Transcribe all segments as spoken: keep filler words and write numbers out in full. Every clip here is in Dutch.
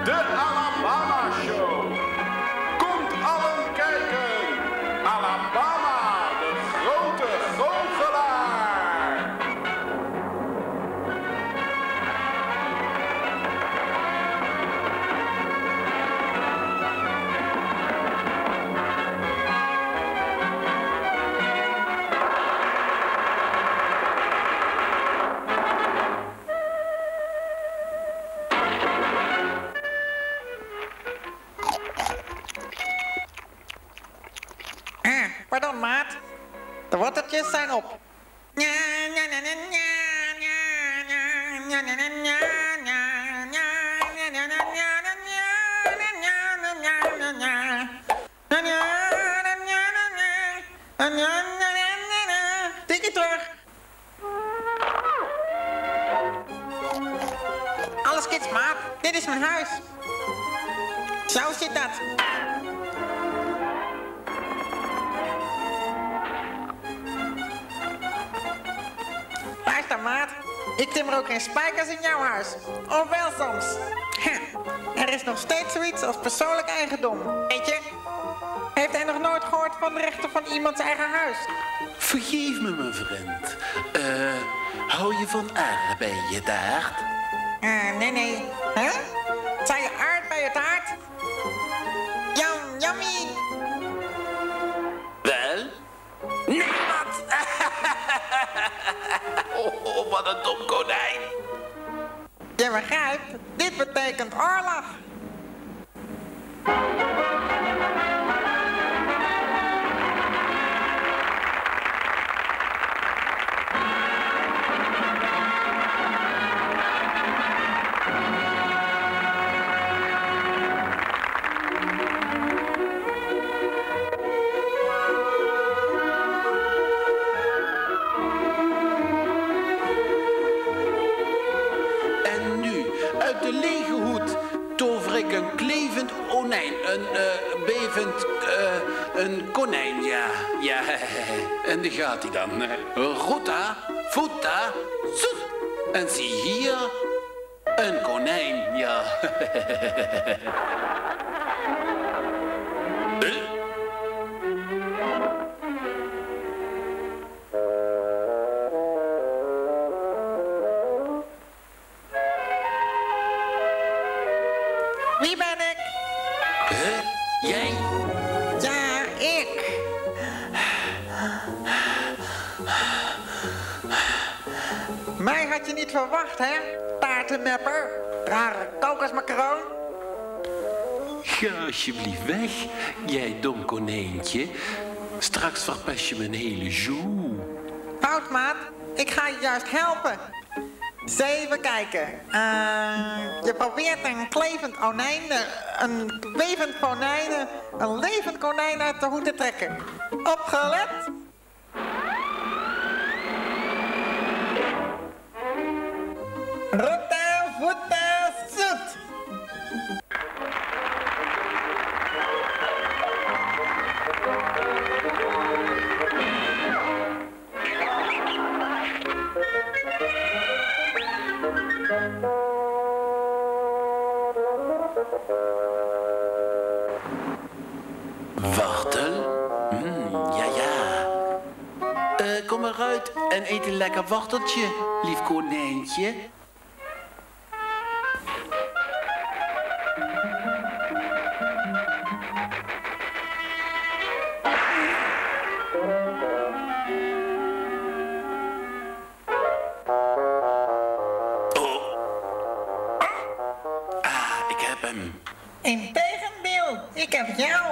de Alabama Show. Komt allen kijken. Alabama, de grote goochelaar. Pardon, maat. De worteltjes zijn op. Tikje terug. Alles kids, maat. Dit is mijn huis. Zo zit dat. Maat, ik timmer ook geen spijkers in jouw huis. Of wel soms. Ha, er is nog steeds zoiets als persoonlijk eigendom. Weet je? Heeft hij nog nooit gehoord van de rechten van iemands eigen huis? Vergeef me, mijn vriend. Eh, uh, hou je van aardbeientaart? Uh, nee, nee. Huh? Zei je aardbeientaart? Yum, yummy. Wel? Nee, wat? oh, oh, wat een dom konijn. Je begrijpt, dit betekent oorlog. Uit de lege hoed tover ik een klevend onijn, een uh, bevend, uh, een konijn, ja, ja. En daar gaat hij dan. Ruta, futa, zoet. En zie hier, een konijn, ja. Wie ben ik? Huh? Jij? Ja, ik. Mij had je niet verwacht, hè? Taartenmepper, rare kokosmacaroon. Ga alsjeblieft weg, jij dom konijntje. Straks verpest je me een hele joe. Fout, maat. Ik ga je juist helpen. Eens even kijken. Uh, je probeert een klevend konijn, een wevend konijn, een levend konijn uit de hoed te trekken. Opgelet? Ruta, voeta, zoet. Wortel? Mm, ja, ja. Uh, kom eruit en eet een lekker worteltje, lief konijntje. Integendeel, ik heb jou.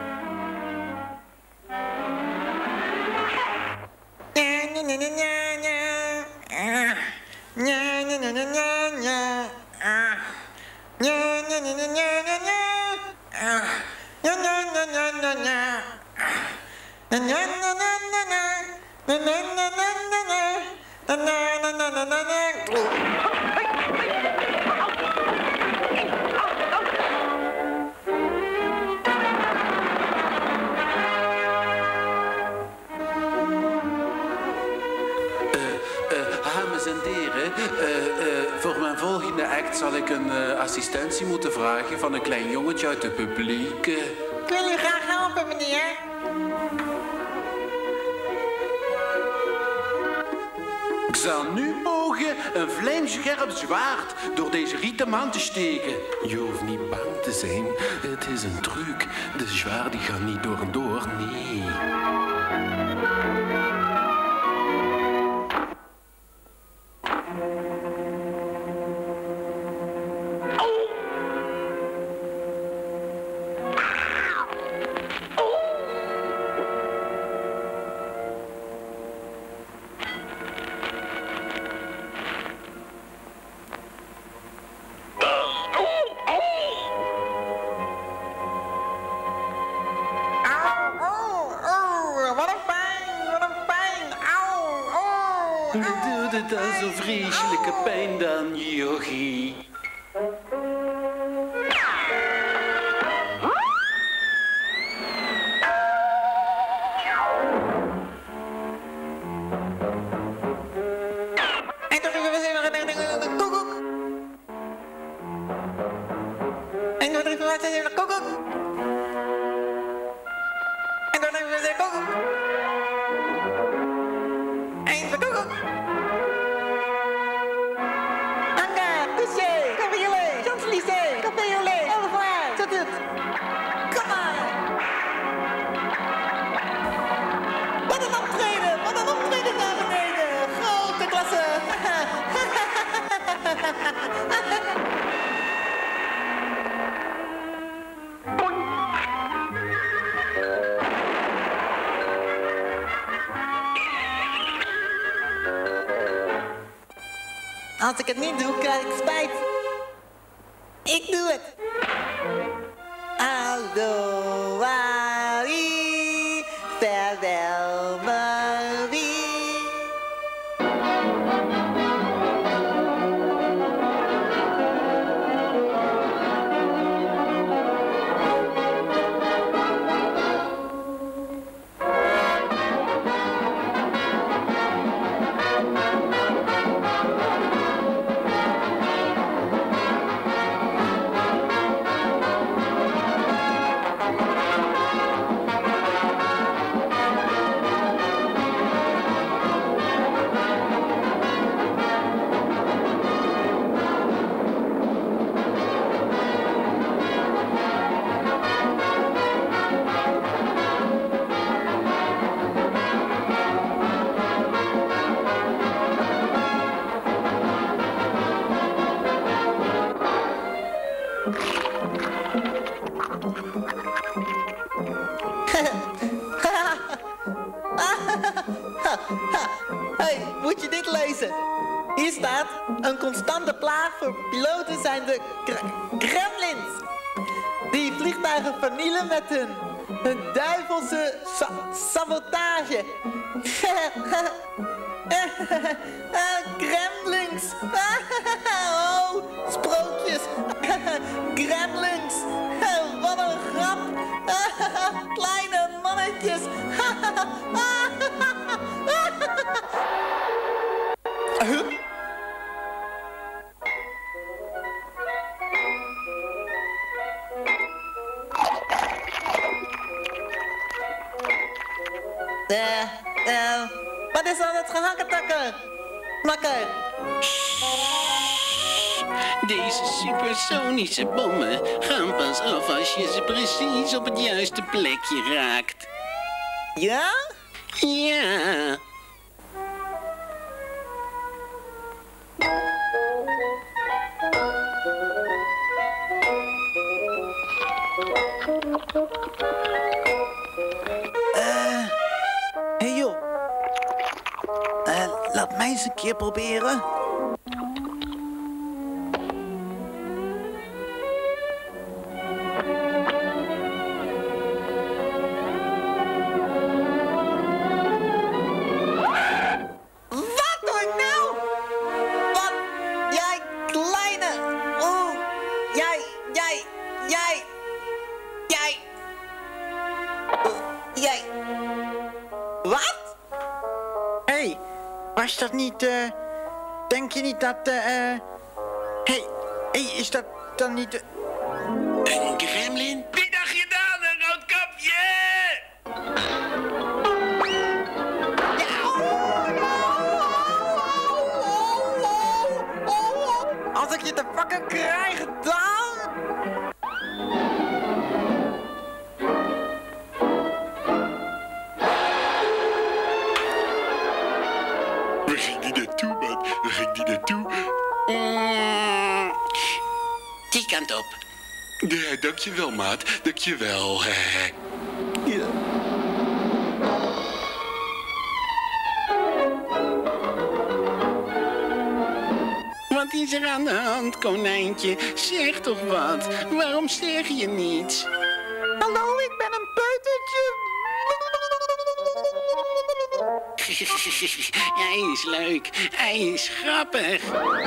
Ja, ja, ja, ja, ja. Ja, ja, ja, ja, ja, ja. Ja, ja, ja, ja, ja, ja, ja. Ja, ja, ja, ja, ja, ja. Ja, ja, ja, ja, ja, ja. Ja, ja, ja, ja, ja, ja. Ja, ja, ja, ja, ja, ja. Dames en heren, uh, uh, voor mijn volgende act zal ik een uh, assistentie moeten vragen van een klein jongetje uit het publiek. Uh. Ik wil u graag helpen, meneer. Ik zal nu pogen een vlijmscherp zwaard door deze rieten man te steken. Je hoeft niet bang te zijn. Het is een truc. De zwaard die gaat niet door en door, nee. Doe het dan zo'n vreselijke pijn dan, jochie. En toch even wat koekoek. En toch even wat even koekoek. En toch even wat koekoek. Even koekoek. Anga, touché, cabriolet, Champs-Élysées, cabriolet, au revoir, tot het. Kom maar. Wat een optreden, wat een optreden daar beneden. Grote klasse. Als ik het niet doe, krijg ik spijt. Ik doe het. Aldo, Marie, vaarwel, Marie. Hey, moet je dit lezen? Hier staat, een constante plaag voor piloten zijn de gremlins. Die vliegtuigen vernielen met hun, hun duivelse sa sabotage. Gremlins. Oh, sprookjes. Gremlins. Wat een grap. Kleine mannetjes. Huh? Uh, uh, wat is al het gehakketakken? Makker. Deze supersonische bommen gaan pas af als je ze precies op het juiste plekje raakt. Ja? Ja. Eh, hey joh. Uh, laat mij eens een keer proberen. Wat doe ik nou? Wat? Jij kleine... Oeh. Jij, jij, jij... Jij... Jij... Wat? Hé, hey, was dat niet, eh... Uh, denk je niet dat, eh... Uh, hey, Hé, hey, is dat dan niet de... Een gremlin? Wie dacht je dan, een roodkapje? Als ik je te pakken krijg, dan... Waar ging die naartoe, man? Waar ging die naartoe? Mm, die kant op. Ja, dankjewel, maat. Dankjewel. Ja. Wat is er aan de hand, konijntje? Zeg toch wat? Waarom zeg je niets? Hallo, ik ben een peutertje. Hij is leuk. Hij is grappig.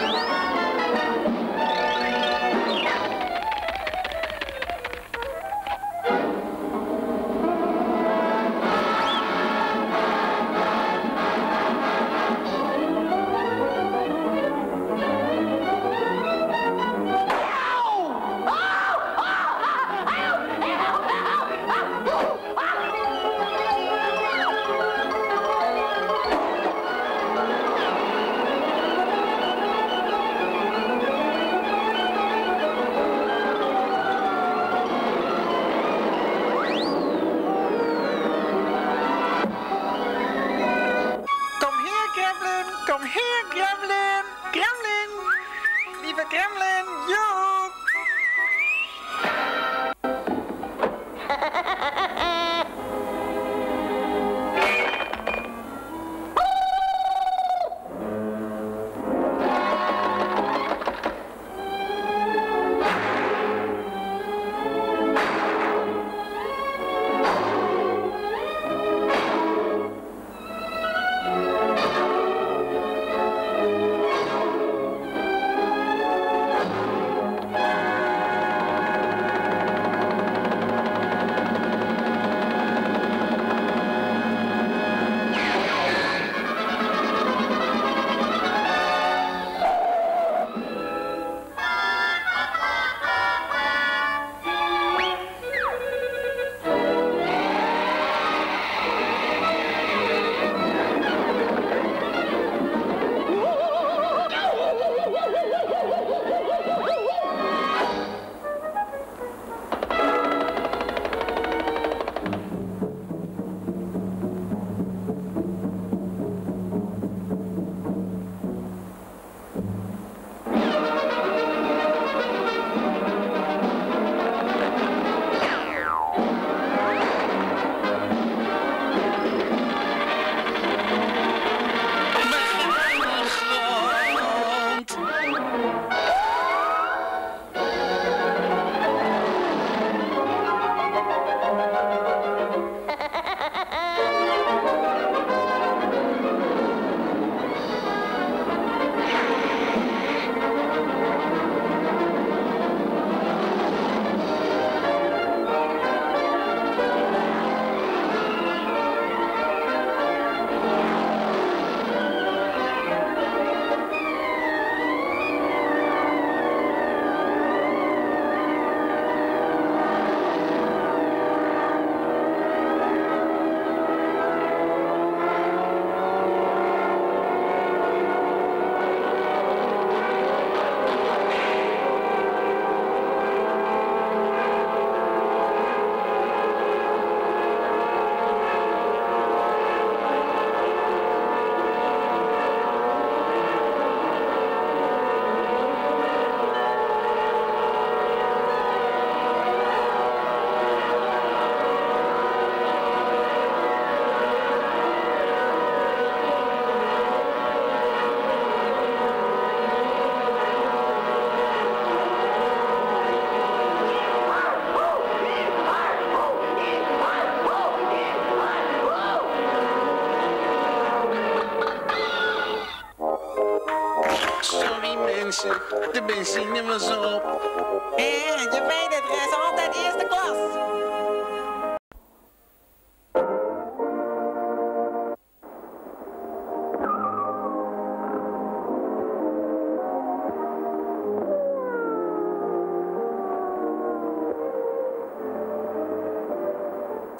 Kom hier, Gremlin. Gremlin. Lieve Gremlin, joep. De benzine was op. Eh, je weet het, er is altijd eerste klas.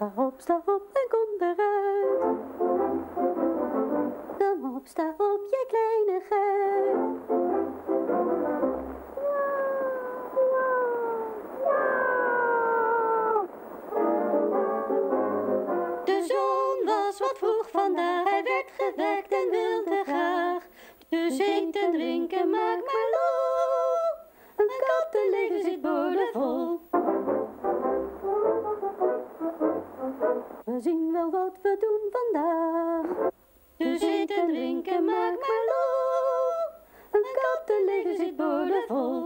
Sta op, sta op en kom eruit. Kom op, sta op, jij kleine geit. De zon was wat vroeg vandaag, hij werd gewekt en wilde graag. Dus eten, drinken, maak maar lol. Een kattenleven zit boordevol. We zien wel wat we doen vandaag. Dus eten, drinken, maak maar lol. Een kattenleven zit boordevol.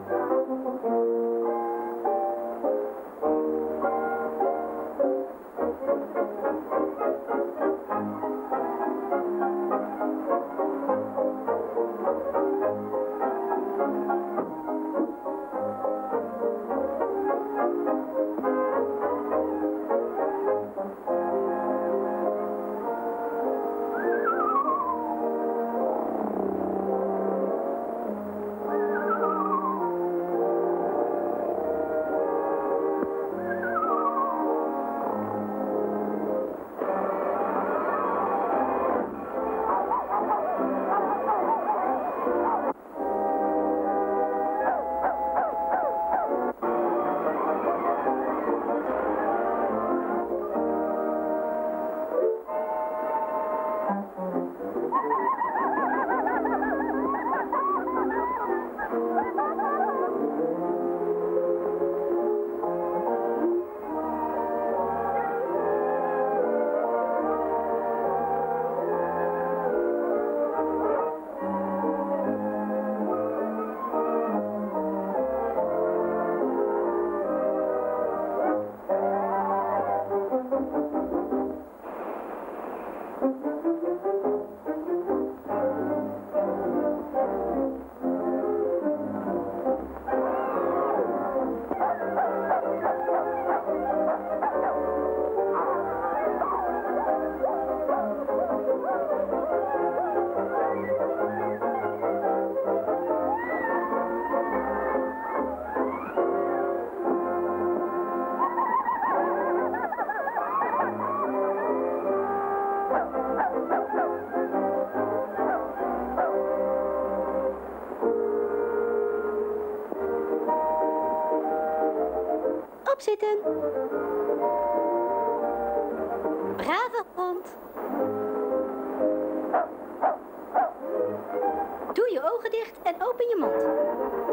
Opzitten. Brave hond. Doe je ogen dicht en open je mond.